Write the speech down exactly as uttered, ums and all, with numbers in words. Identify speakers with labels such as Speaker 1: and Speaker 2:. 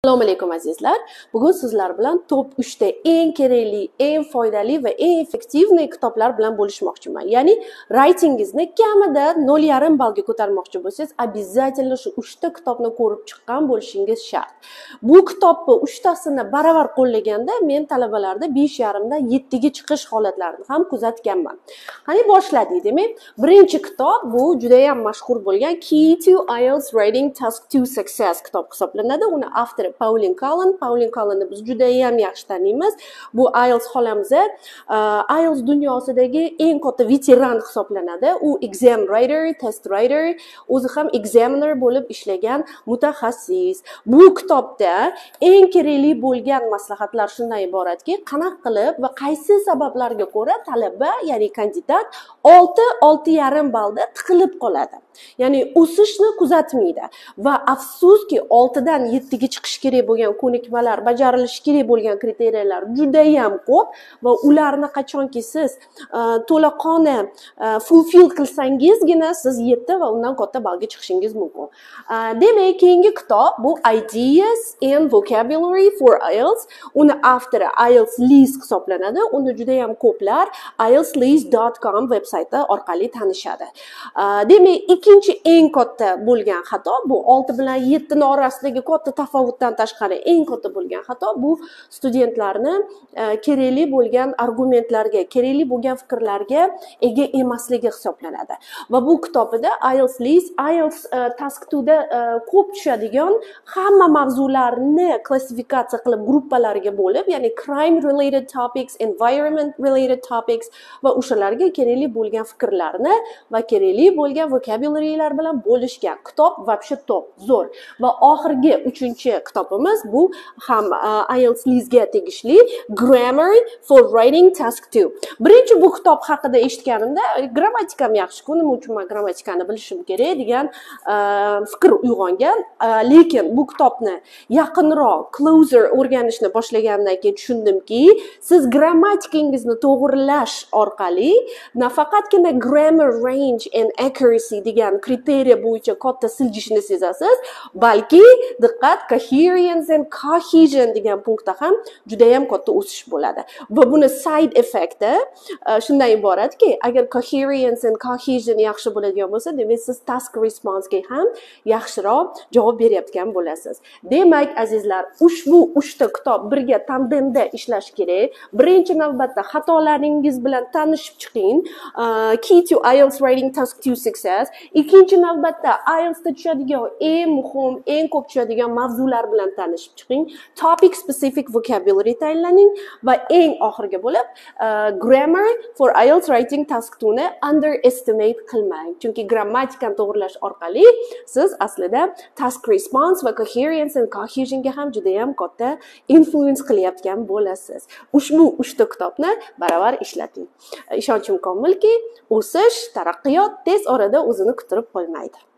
Speaker 1: Assalomu alaykum azizlar. Bugun sizlar bilan top uch ta eng kerakli, eng foydali va eng effektivniy kitoblar bilan bo'lishmoqchiman. Ya'ni writingizni kamida nol yarim ballga ko'tarmoqchi bo'lsangiz, обязательно shu uch ta kitobni ko'rib chiqqan bo'lishingiz shart. Bu kitobni uch tasini baravar qo'llaganda men talabalarda besh yarim dan yetti ga chiqish holatlarini ham kuzatganman. Qani boshladik, demak, birinchi kitob bu juda ham mashhur bo'lgan Key to I E L T S Writing Task two Success kitob hisoblanadi. Uni avtori Pauline Cullen. Pauline Cullenni biz juda ham yaxshi taniymiz. Bu I E L T S xolamiz, I E L T S dunyosidagi eng katta veteran hisoblanadi. U exam writer, test writer, o'zi ham examiner bo'lib ishlagan mutaxassis. Bu kitobda eng kerakli bo'lgan maslahatlar shundan iboratki, qanaqa qilib va qaysi sabablarga ko'ra talaba, ya'ni kandidat olti olti yarim ballda tiqilib qoladi. Ya'ni o'sishni kuzatmaydi va afsuski olti dan yetti ga chiqish kerak bo'lgan ko'nikmalar, bajarilishi kerak bo'lgan kriteriyalar juda ham ko'p va ularni qachonki siz to'laqona fulfill qilsangizgina siz yetti va undan katta ballga chiqishingiz mumkin. Demak, keyingi kitob bu Ideas and Vocabulary for I E L T S. Uni avtori I E L T S List hisoblanadi. Uni juda ham ko'plar I E L T S list dot com veb-sayti orqali tanishadi. Demak, ikkinchi eng katta bo'lgan xato bu olti bilan yetti ning orasidagi katta tafovutdan tashqari eng katta bo'lgan xato bu studentlarni kerakli bo'lgan argumentlarga, kerakli bo'lgan fikrlarga ega emasligi hisoblanadi. Va bu kitobida I E L T S List, I E L T S Task two da ko'p tushadigan hamma mavzularni klassifikatsiya qilib gruppalarga bo'lib, ya'ni crime related topics, environment related topics va o'shalarga kerakli bo'lgan fikrlarni va kerakli bo'lgan vocabularylar bilan bo'lishgan kitob вообще top, zo'r. Va oxirgi uchinchi kitobimiz bu ham I E L T S Listga tegishli Grammar for Writing Task two. Birinchi bu kitob haqida eshitganimda grammatikam yaxshi-ku, nima uchun men grammatikani bilishim kerak degan fikr uyg'ongan. Lekin bu kitobni yaqinroq closer o'rganishni boshlagandan keyin tushundimki, siz grammatikangizni to'g'rilash orqali nafaqatgina grammar range and accuracy degan kriteriya bo'yicha katta siljishni sezasiz, balki diqqat, coherence and cohesion degan punktda ham juda ham katta o'sish bo'ladi. Va buni side effecti shundan iboratki, agar coherence and cohesion yaxshi bo'ladigan bo'lsa, demak siz task response ga ham yaxshiroq javob berayotgan bo'lasiz. Demak, azizlar, ushbu uch ta kitob birga tandemda ishlash kerak. Birinchi navbatda xatolaringiz bilan tanishib chiqing. Key to I E L T S Writing Task two Success. Ikkinchi navbatda I E L T S da tushadigan eng muhim, eng ko'p tushadigan mavzular bilan tanishib chiqing. Topic specific vocabulary tayinlaning va eng oxirgi bo'lib Grammar for I E L T S Writing Task two ni underestimate qilmang. Chunki grammatikani to'g'rilash orqali siz aslida task response va coherence and cohesion ga ham juda ham katta influence qilayotgan bo'lasiz. Ushbu uch ta kitobni baravar ishlating. Ishonchim komilki, o'sish, taraqqiyot tez orada o'zini kutirib qolmaydi.